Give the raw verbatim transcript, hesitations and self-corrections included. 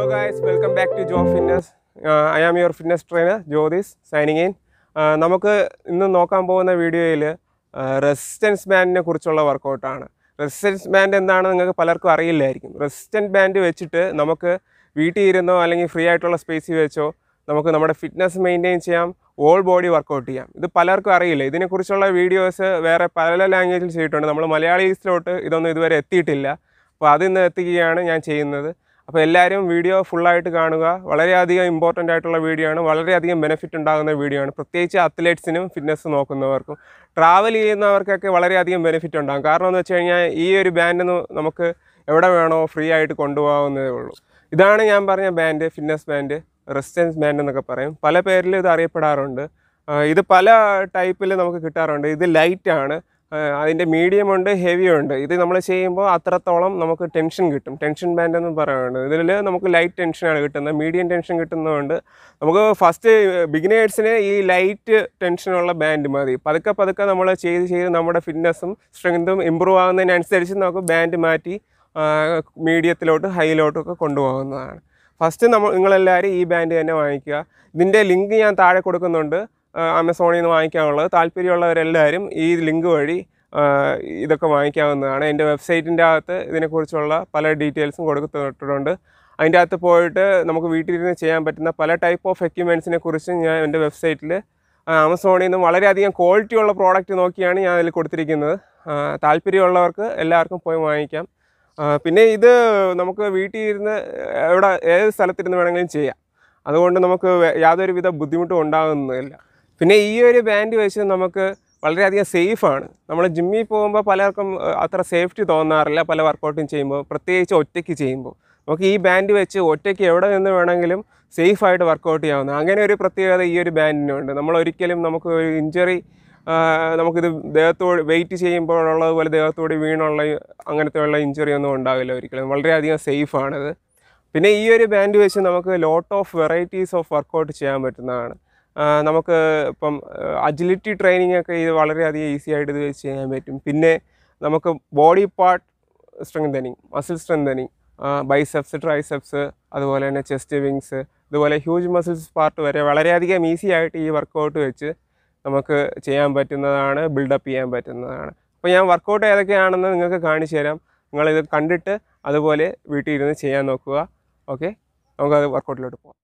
guys, welcome back to Joe Fitness. Uh, I am your fitness trainer, Jyotis, signing in. നമുക്ക് ഇന്ന് നോക്കാൻ പോകുന്ന വീഡിയോയിൽ റെസിസ്റ്റൻസ് ബാൻഡിനെ കുറിച്ചുള്ള വർക്കൗട്ടാണ്. റെസിസ്റ്റൻസ് ബാൻഡ് എന്താണെന്ന് നിങ്ങൾക്ക് പലർക്കും അറിയില്ലായിരിക്കും. റെസിസ്റ്റൻസ് ബാൻഡ് വെച്ചിട്ട് നമുക്ക് വീട്ടിൽ ഇരുന്നോ അല്ലെങ്കിൽ ഫ്രീ ആയിട്ടുള്ള സ്പേസിൽ വെച്ചോ നമുക്ക് നമ്മുടെ ഫിറ്റ്നസ് മെയിൻറ്റെയിൻ ചെയ്യാം, ഓൾ ബോഡി വർക്കൗട്ട് ചെയ്യാം. ഇത് പലർക്കും അറിയില്ല. ഇതിനെക്കുറിച്ചുള്ള വീഡിയോസ് വേറെ പല ലാംഗ്വേജിൽ ചെയ്തിട്ടുണ്ട്. നമ്മൾ മലയാളീസിലോട്ട് ഇതൊന്നും ഇതുവരെ എത്തിയിട്ടില്ല. അപ്പോൾ അതിന്ന് എത്തിക്കുകയാണ് ഞാൻ ചെയ്യുന്നത്. അപ്പോൾ എല്ലാവരും വീഡിയോ ഫുള്ളായിട്ട് കാണുക. വളരെയധികം ഇമ്പോർട്ടൻ്റ് ആയിട്ടുള്ള വീഡിയോ ആണ്, വളരെയധികം ബെനിഫിറ്റ് ഉണ്ടാകുന്ന വീഡിയോ ആണ്. പ്രത്യേകിച്ച് അത്ലറ്റ്സിനും ഫിറ്റ്നസ് നോക്കുന്നവർക്കും ട്രാവൽ ചെയ്യുന്നവർക്കൊക്കെ വളരെയധികം ബെനിഫിറ്റ് ഉണ്ടാകും. കാരണം എന്ന് വെച്ച് കഴിഞ്ഞാൽ ഈ ഒരു ബാൻഡ് നമുക്ക് എവിടെ വേണോ ഫ്രീ ആയിട്ട് കൊണ്ടുപോകാവുന്നതേ ഉള്ളൂ. ഇതാണ് ഞാൻ പറഞ്ഞ band, fitness band, resistance band എന്നൊക്കെ പറയും. പല പേരിൽ ഇത് അറിയപ്പെടാറുണ്ട്. ഇത് പല ടൈപ്പിൽ നമുക്ക് കിട്ടാറുണ്ട്. ഇത് ലൈറ്റാണ്, അതിൻ്റെ മീഡിയം ഉണ്ട്, ഹെവി ഉണ്ട്. ഇത് നമ്മൾ ചെയ്യുമ്പോൾ അത്രത്തോളം നമുക്ക് ടെൻഷൻ കിട്ടും. ടെൻഷൻ ബാൻഡ് എന്ന് പറയുന്നുണ്ട്. ഇതിൽ നമുക്ക് ലൈറ്റ് ടെൻഷനാണ് കിട്ടുന്നത്, മീഡിയം ടെൻഷൻ കിട്ടുന്നതുകൊണ്ട് നമുക്ക് ഫസ്റ്റ് ബിഗിനേഴ്സിന് ഈ ലൈറ്റ് ടെൻഷനുള്ള ബാൻഡ് മതി. പതുക്കെ പതുക്കെ നമ്മൾ ചെയ്ത് ചെയ്ത് നമ്മുടെ ഫിറ്റ്നസ്സും സ്ട്രെങ്തും ഇമ്പ്രൂവ് ആകുന്നതിനനുസരിച്ച് നമുക്ക് ബാൻഡ് മാറ്റി മീഡിയത്തിലോട്ട് ഹൈയിലോട്ടൊക്കെ കൊണ്ടുപോകുന്നതാണ്. ഫസ്റ്റ് നമ്മൾ നിങ്ങളെല്ലാവരും ഈ ബാൻഡ് തന്നെ വാങ്ങിക്കുക. ഇതിൻ്റെ ലിങ്ക് ഞാൻ താഴെ കൊടുക്കുന്നുണ്ട്, ആമസോണിൽ നിന്ന് വാങ്ങിക്കാനുള്ളത്. താല്പര്യമുള്ളവരെല്ലാവരും ഈ ലിങ്ക് വഴി ഇതൊക്കെ വാങ്ങിക്കാവുന്നതാണ്. എൻ്റെ വെബ്സൈറ്റിൻ്റെ അകത്ത് ഇതിനെക്കുറിച്ചുള്ള പല ഡീറ്റെയിൽസും കൊടുത്തിട്ടുണ്ട്. അതിൻ്റെ അകത്ത് പോയിട്ട് നമുക്ക് വീട്ടിലിരുന്ന് ചെയ്യാൻ പറ്റുന്ന പല ടൈപ്പ് ഓഫ് എക്യുപ്മെൻറ്റ്സിനെ കുറിച്ച് ഞാൻ എൻ്റെ വെബ്സൈറ്റിൽ ആമസോണിൽ നിന്ന് വളരെയധികം ക്വാളിറ്റിയുള്ള പ്രോഡക്റ്റ് നോക്കിയാണ് ഞാൻ അതിൽ കൊടുത്തിരിക്കുന്നത്. താല്പര്യമുള്ളവർക്ക് എല്ലാവർക്കും പോയി വാങ്ങിക്കാം. പിന്നെ ഇത് നമുക്ക് വീട്ടിൽ ഇരുന്ന് എവിടെ ഏത് സ്ഥലത്തിരുന്ന് വേണമെങ്കിലും ചെയ്യാം. അതുകൊണ്ട് നമുക്ക് യാതൊരുവിധ ബുദ്ധിമുട്ടും ഉണ്ടാകുന്നില്ല. പിന്നെ ഈ ഒരു ബാൻഡ് വെച്ച് നമുക്ക് വളരെയധികം സേഫാണ്. നമ്മൾ ജിമ്മിൽ പോകുമ്പോൾ പലർക്കും അത്ര സേഫ്റ്റി തോന്നാറില്ല പല വർക്കൗട്ടും ചെയ്യുമ്പോൾ, പ്രത്യേകിച്ച് ഒറ്റയ്ക്ക് ചെയ്യുമ്പോൾ. നമുക്ക് ഈ ബാൻഡ് വെച്ച് ഒറ്റയ്ക്ക് എവിടെ നിന്ന് വേണമെങ്കിലും സേഫായിട്ട് വർക്കൗട്ട് ചെയ്യാവുന്ന അങ്ങനെ ഒരു പ്രത്യേകത ഈ ഒരു ബാൻഡിനുണ്ട്. നമ്മൾ ഒരിക്കലും നമുക്ക് ഒരു ഇഞ്ചറി നമുക്കിത് ദേഹത്തോട് വെയിറ്റ് ചെയ്യുമ്പോഴുള്ളതുപോലെ ദേഹത്തോട് വീണുള്ള അങ്ങനത്തെ ഉള്ള ഇഞ്ചറി ഒന്നും ഉണ്ടാവില്ല ഒരിക്കലും. വളരെയധികം സേഫാണിത്. പിന്നെ ഈ ഒരു ബാൻഡ് വെച്ച് നമുക്ക് lot of varieties of workout ചെയ്യാൻ പറ്റുന്നതാണ്. നമുക്ക് ഇപ്പം അജിലിറ്റി ട്രെയിനിങ് ഒക്കെ ഇത് വളരെയധികം ഈസി ആയിട്ട് ഇത് വെച്ച് ചെയ്യാൻ പറ്റും. പിന്നെ നമുക്ക് body part strengthening, muscle strengthening, biceps, triceps, അതുപോലെ തന്നെ ചെസ്റ്റ് വിങ്സ്, ഇതുപോലെ ഹ്യൂജ് മസിൽസ് പാർട്ട് വരെ വളരെയധികം ഈസി ആയിട്ട് ഈ വർക്കൗട്ട് വെച്ച് നമുക്ക് ചെയ്യാൻ പറ്റുന്നതാണ്, ബിൽഡപ്പ് ചെയ്യാൻ പറ്റുന്നതാണ്. അപ്പോൾ ഞാൻ വർക്കൗട്ട് ഏതൊക്കെയാണെന്ന് നിങ്ങൾക്ക് കാണിച്ചു തരാം. നിങ്ങളിത് കണ്ടിട്ട് അതുപോലെ വീട്ടിൽ ഇരുന്ന് ചെയ്യാൻ നോക്കുക. ഓക്കെ, നമുക്കത് വർക്കൗട്ടിലോട്ട് പോകാം.